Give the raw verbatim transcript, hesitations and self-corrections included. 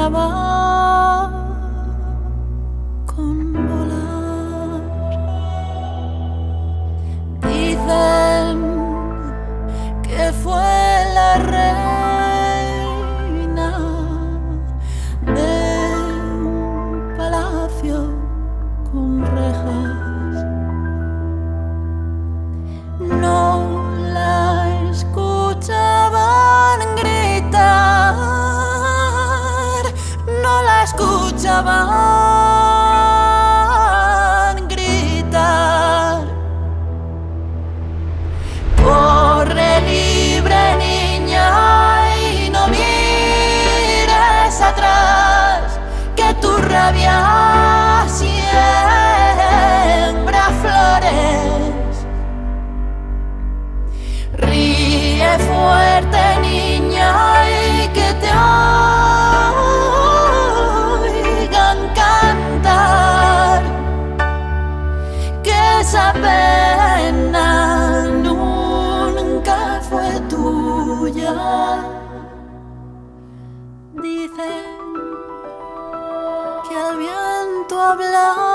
soñaba con volar. Dicen que fue la reina de un palacio con rejas. No la escuchaban gritar, no la escuchaban gritar. Corre libre, niña, y no mires atrás, que tu rabia siembra flores. Ríe fuerte, niña, y que te oigan cantar, que esa pena nunca fue tuya. Dicen que al viento habla